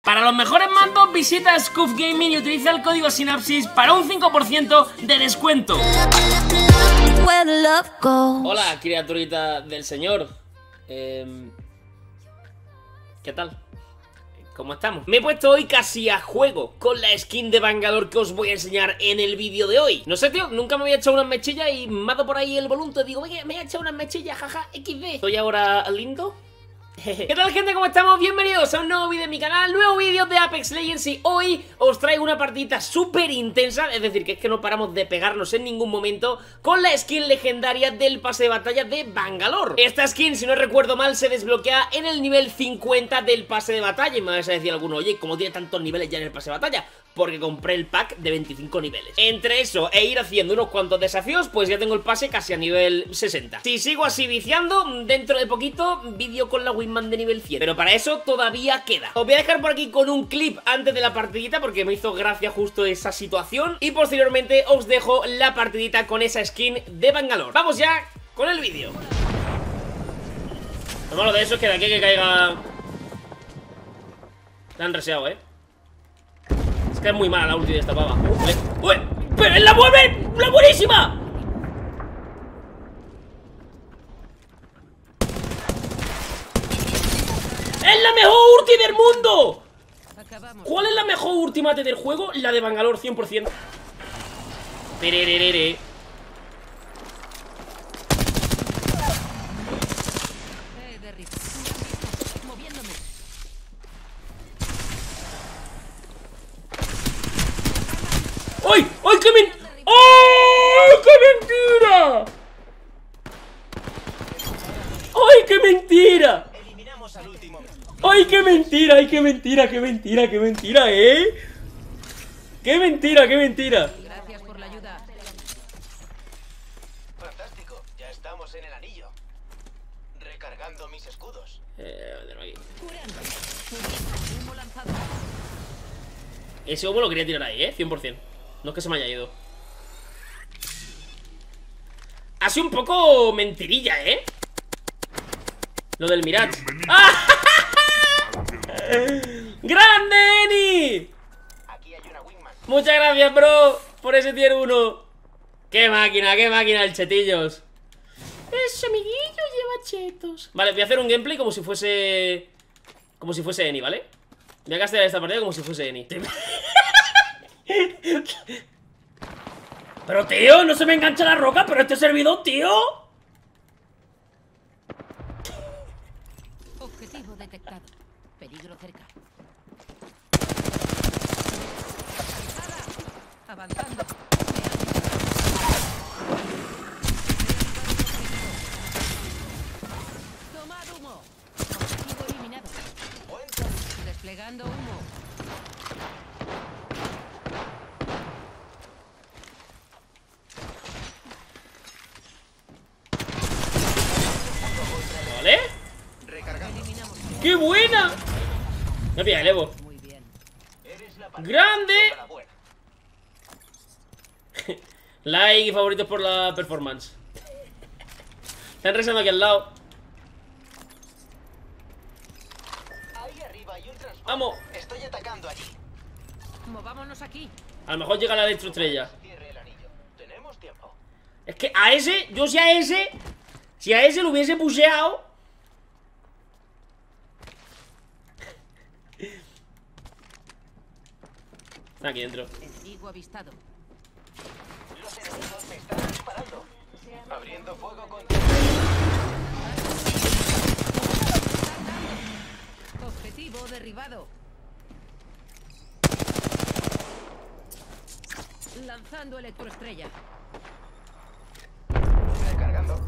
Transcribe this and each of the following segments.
Para los mejores mandos, visita Scuf Gaming y utiliza el código Sinapsis para un 5% de descuento. Hola, criaturita del señor. ¿Qué tal? ¿Cómo estamos? Me he puesto hoy casi a juego con la skin de Bangalore que os voy a enseñar en el vídeo de hoy. No sé, tío, nunca me había echado unas mechillas y mato por ahí el volunto. Digo, oye, me he echado unas mechillas, jaja, XD. ¿Estoy ahora lindo? ¿Qué tal, gente? ¿Cómo estamos? Bienvenidos a un nuevo vídeo de mi canal, nuevo vídeo de Apex Legends. Y hoy os traigo una partidita súper intensa, es decir, que es que no paramos de pegarnos en ningún momento, con la skin legendaria del pase de batalla de Bangalore. Esta skin, si no recuerdo mal, se desbloquea en el nivel 50 del pase de batalla. Y me vais a decir alguno, oye, ¿cómo tiene tantos niveles ya en el pase de batalla? Porque compré el pack de 25 niveles. Entre eso e ir haciendo unos cuantos desafíos, pues ya tengo el pase casi a nivel 60. Si sigo así viciando, dentro de poquito, vídeo con la Wingman de nivel 100. Pero para eso todavía queda. Os voy a dejar por aquí con un clip antes de la partidita, porque me hizo gracia justo esa situación. Y posteriormente os dejo la partidita con esa skin de Bangalore. Vamos ya con el vídeo. Lo malo de eso es que de aquí que caiga... La han reseado, Es que es muy mala la ulti de esta pava. ¡Uy! ¡Pero es la vuelve! ¡La buenísima! ¡Es la mejor ulti del mundo! ¿Cuál es la mejor ultimate del juego? La de Bangalore, 100%. Perererere. ¡Ay! ¡Ay, qué mentira! ¡Ay, qué mentira! ¡Ay, qué mentira! ¡Ay, qué mentira! ¡Ay, qué mentira! ¡Qué mentira! ¡Qué mentira, ¡Qué mentira! ¡Qué mentira! Gracias por la ayuda. Fantástico, ya estamos en el anillo. Recargando mis escudos. Humo lanzado. Ese humo lo quería tirar ahí, 100%. No es que se me haya ido. Ha sido un poco mentirilla, Lo del Mirage. ¡Ah! ¡Grande, Eni! Aquí hay una Wingman. Muchas gracias, bro, por ese tier 1. ¡Qué máquina el chetillos! Ese amiguillo lleva chetos. Vale, voy a hacer un gameplay como si fuese... Como si fuese Eni, ¿vale? Voy a castear esta partida como si fuese Eni. Pero, tío, no se me engancha la roca. Pero este servidor, tío. Objetivo detectado. Peligro cerca. Avanzando. Tomad humo. Objetivo eliminado. Desplegando humo. ¿Vale? ¡Qué buena! Me pilla el Evo. Muy bien. ¡Grande! Like y favoritos por la performance. Están rezando aquí al lado. Ahí arriba hay un transporte. ¡Vamos! Estoy atacando allí. Movámonos aquí. A lo mejor llega la electroestrella. Cierre el anillo. Tenemos tiempo. Es que a ese, yo si a ese lo hubiese pusheado. Aquí dentro. Enemigo avistado. Los enemigos me están disparando. Abriendo fuego contra... Objetivo derribado. Lanzando electroestrella. Recargando.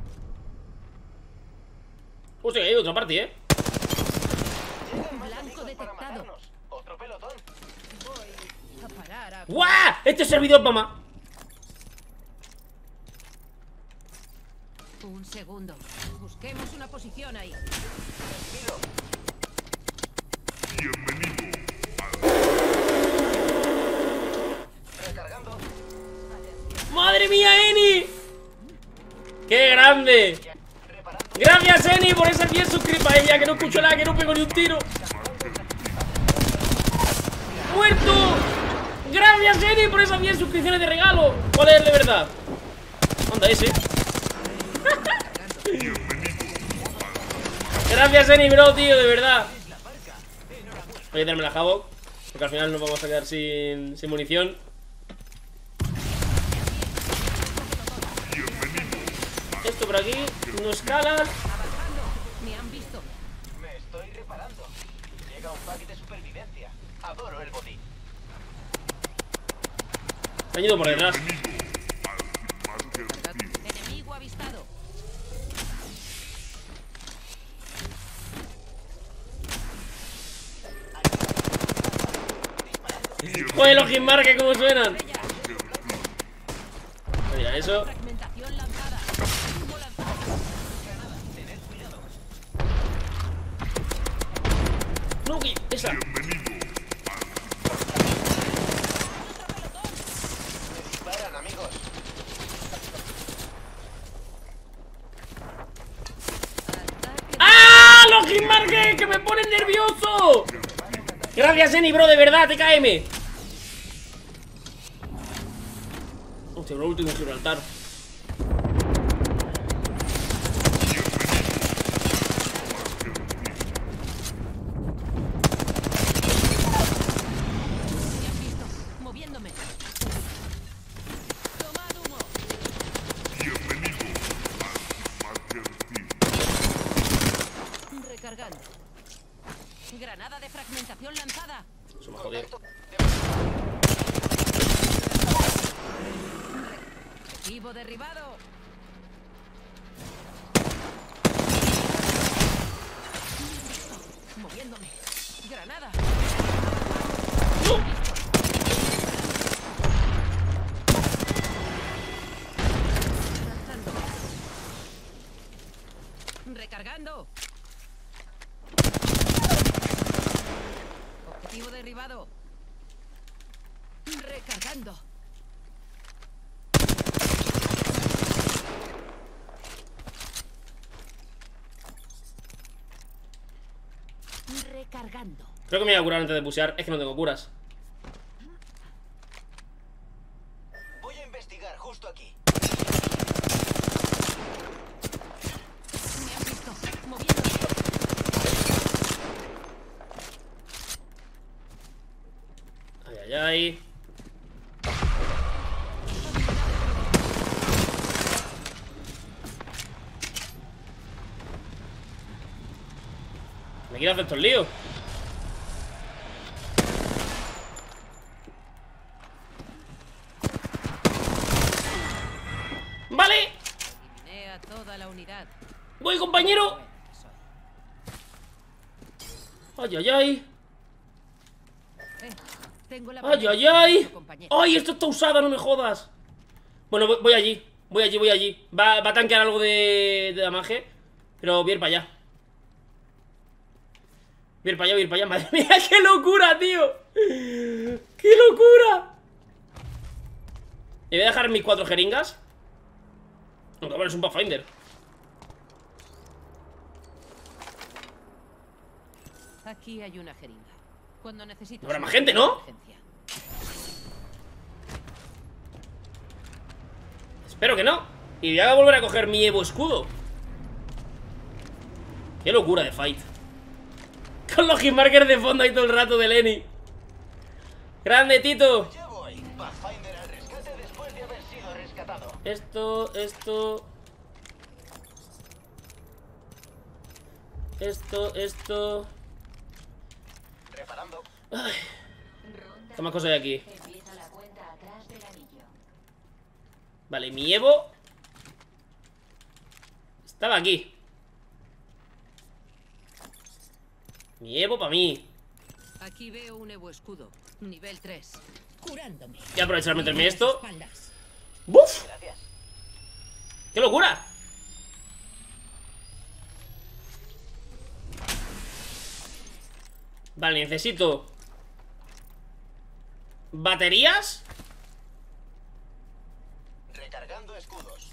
Hostia, hay otra parte, Llegan más Blanco amigos para detectado. matarnos. Otro pelotón. A parar a... ¡Guau! Este servidor, mamá. Un segundo. Busquemos una posición ahí. Recargando. ¡Madre mía, Eni! ¡Qué grande! Gracias, Eni, por ese 10 suscritos. Ella que no escucho nada, que no pego ni un tiro. Gracias, Eni, por esas 10 suscripciones de regalo. ¿Cuál es el de verdad? Anda, ese. Gracias, Eni, bro, tío, de verdad. Voy a darme la Havoc, porque al final nos vamos a quedar sin munición. Esto por aquí, no escala. Me han visto. Me estoy reparando. Llega un pack de supervivencia. Adoro el botín. Se han ido por detrás. Enemigo avistado. Joder, los hitmarkers, cómo suenan. Mira, eso. Fragmentación lanzada. Humo lanzado. No, que esa. Disparan, amigos. Ataque. ¡Ah! ¡Los hitmarkers! ¡Que me ponen nervioso! Gracias, Eni, bro, de verdad, TKM. Hostia, lo último Gibraltar. Me han visto. Moviéndome. Tomad humo. Recargando. Granada de fragmentación lanzada. Eso me ha jodido. Objetivo derribado. Moviéndome. Granada. Lanzando. Recargando. Objetivo derribado. Recargando. Recargando. Creo que me voy a curar antes de pusear. Es que no tengo curas. Voy a investigar justo aquí. Me han visto. Moviéndome. Ay, ay, ay. Me quiero hacer estos líos. Vale. Eliminé a toda la unidad. Voy, compañero. Bueno que soy. Ay, ay, ay. Tengo la Ay, ay, ay. compañero. Ay, esto está usada, no me jodas. Bueno, voy allí. Voy allí, voy allí. Va a tanquear algo de damaje. Pero voy a ir para allá. Voy a ir para allá, voy a ir para allá. Madre mía, qué locura, tío. Qué locura. Le voy a dejar mis 4 jeringas. No, cabrón, es un Pathfinder. Aquí hay una jeringa. Cuando necesites. Habrá más gente, ¿no? emergencia. Espero que no. Y voy a volver a coger mi Evo escudo. Qué locura de fight. Con los hitmarkers de fondo ahí todo el rato de Lenny. Grande, Tito. Ya voy. Pathfinder al rescate después de haber sido rescatado. Esto. Esto. Reparando. Ay, ¿qué más cosas hay aquí? Empieza la cuenta atrás del anillo. Vale, mi Evo estaba aquí. Mi Evo para mí. Aquí veo un Evo escudo. Nivel 3. Curándome. Voy a aprovechar a meterme esto. Espaldas. ¡Buf! Gracias. ¡Qué locura! Vale, necesito baterías. Recargando escudos.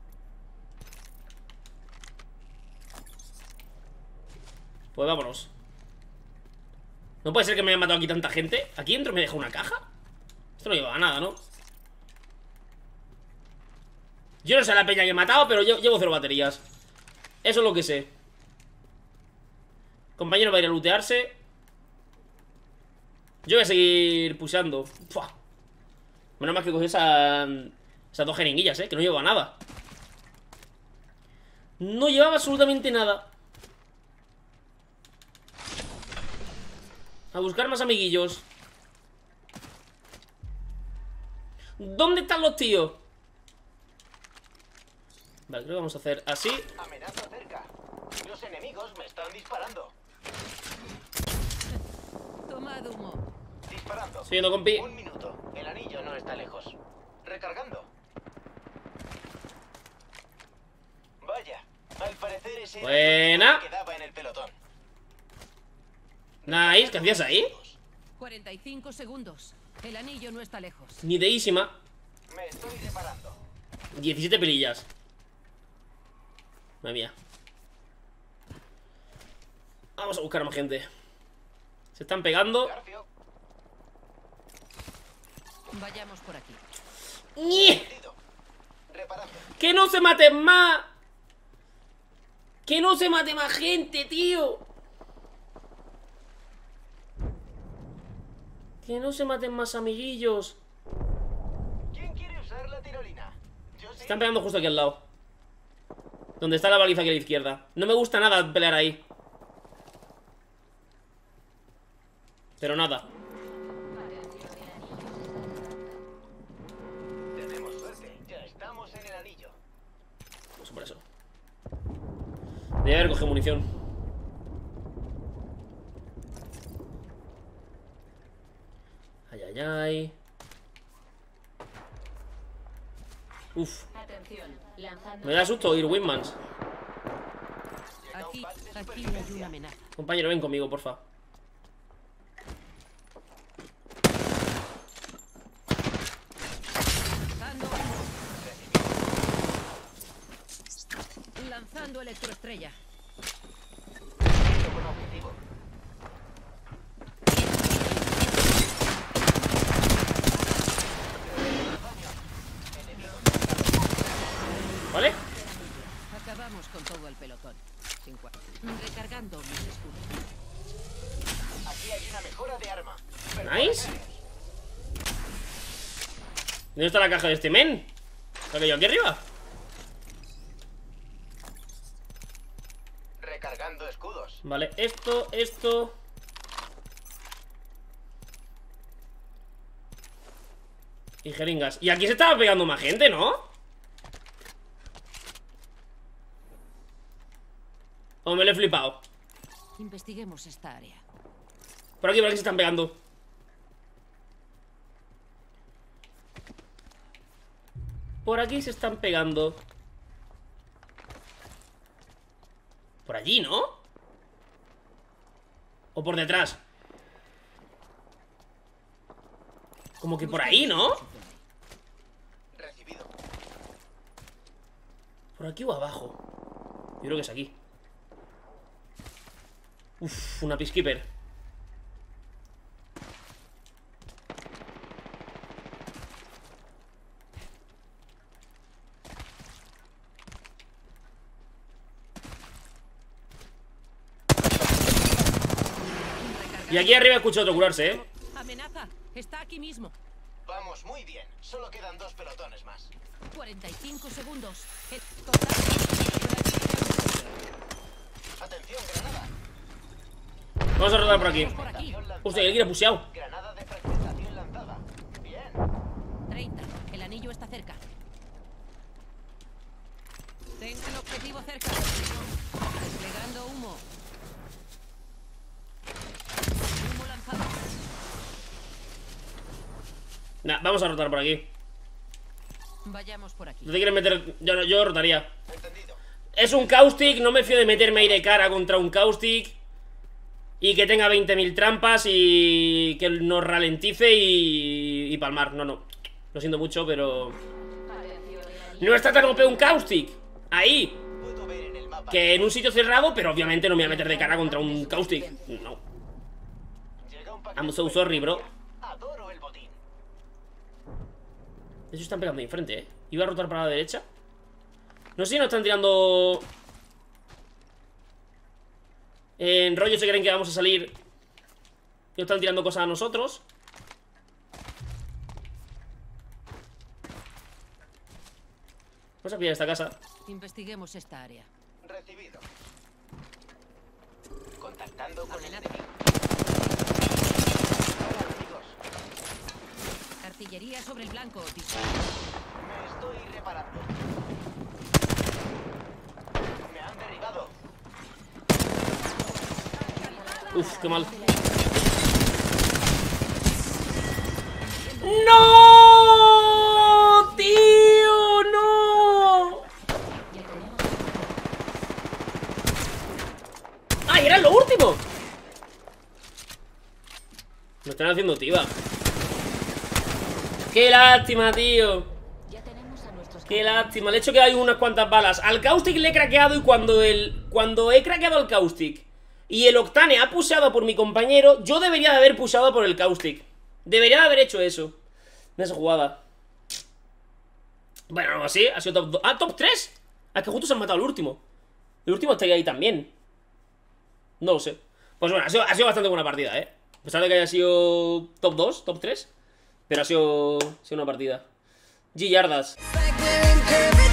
Pues vámonos. No puede ser que me haya matado aquí tanta gente. ¿Aquí dentro me deja una caja? Esto Esto no llevaba nada, ¿no? Yo no sé la peña que he matado, pero yo llevo 0 baterías. Eso es lo que sé. Compañero va a ir a lootearse. Yo voy a seguir pusheando. Pua. Menos mal que cogí esas 2 jeringuillas, que no llevaba nada. No llevaba absolutamente nada. A buscar más amiguillos. ¿Dónde están los tíos? Vale, creo que vamos a hacer así. Amenaza cerca. Los enemigos me están disparando. Tomad humo. Disparando. Siguiendo, compi. 1 minuto. El anillo no está lejos. Recargando. Vaya. Al parecer ese era Buena. el que quedaba en el pelotón. Nice, ¿qué hacías ahí? 45 segundos. El anillo no está lejos. Ni deísima. Me estoy reparando. 17 pelillas. Madre mía. Vamos a buscar a más gente. Se están pegando. Garfio. Vayamos por aquí. ¡Nie! Entendido. Reparando. ¡Que no se maten más! ¡Que no se mate más gente, tío! ¡Que no se maten más amiguillos! ¿Quién quiere usar la tirolina? Yo sí. Están pegando justo aquí al lado. Donde está la baliza aquí a la izquierda. No me gusta nada pelear ahí. Pero nada. Tenemos suerte. Ya estamos en el anillo. Pues por eso. Debe haber cogido munición. Ay, ay, ay. Uf. Atención, lanzando. Me da susto oír Winmans. Aquí no hay una amenaza. Compañero, ven conmigo, porfa. Lanzando humo. Lanzando electroestrella. Con objetivo. ¿Vale? Acabamos con todo el pelotón. Recargando mis escudos. Aquí hay una mejora de arma. Nice. ¿Dónde está la caja de este men? ¿La que yo aquí arriba? Recargando escudos. Vale, esto. Y jeringas. Y aquí se estaba pegando más gente, ¿no? O me lo he flipado. Investiguemos esta área. Por aquí se están pegando. Por aquí se están pegando. Por allí, ¿no? O por detrás. Como que por ahí, ¿no? Recibido. Por aquí o abajo. Yo creo que es aquí. Uf, una peacekeeper. Y aquí arriba escucho otro curarse, ¿eh? Amenaza. Está aquí mismo. Vamos muy bien. Solo quedan 2 pelotones más. 45 segundos. Atención, granada. Vamos a rodar por aquí. Por aquí. Hostia, alguien ha puseado. Granada de fragmentación lanzada. Bien. 30. El anillo está cerca. Tengo el objetivo cerca. Desplegando humo. Humo lanzado. Nah, vamos a rotar por aquí. Vayamos por aquí. ¿No te quieres meter? Yo rotaría. Entendido. Es un caustic, no me fío de meterme ahí de cara contra un caustic y que tenga 20.000 trampas y que nos ralentice y palmar. No, no. Lo siento mucho, pero... No está tan OP un caustic. Ahí. Puedo ver en el mapa. Que en un sitio cerrado, pero obviamente no me voy a meter de cara contra un caustic. No. Llega un paquete I'm so sorry, bro. Adoro el botín. Ellos están pegando de frente, Iba a rotar para la derecha. No sé si nos están tirando... En rollo se creen que vamos a salir. Ellos están tirando cosas a nosotros. Vamos a pillar esta casa. Investiguemos esta área. Recibido. Contactando con el Adelante. enemigo. Hola, amigos. Artillería sobre el blanco, Otis. Me estoy reparando. Me han derribado. Uf, qué mal. ¡No! ¡Tío! ¡No! ¡Ay, era lo último! Me están haciendo tiba. ¡Qué lástima, tío! Ya tenemos a nuestros ¡Qué lástima! Le he hecho que hay unas cuantas balas. Al Caustic le he craqueado y cuando he craqueado al Caustic y el Octane ha pushado por mi compañero, yo debería de haber pushado por el Caustic. Debería de haber hecho eso. En esa jugada. Bueno, así, ha sido top 2. ¡Ah, top 3! Ah, que justo se han matado el último. El último estaría ahí también. No lo sé. Pues bueno, ha sido bastante buena partida, A pesar de que haya sido top 2, top 3. Pero ha sido una partida. G-Yardas. Like we're in curvy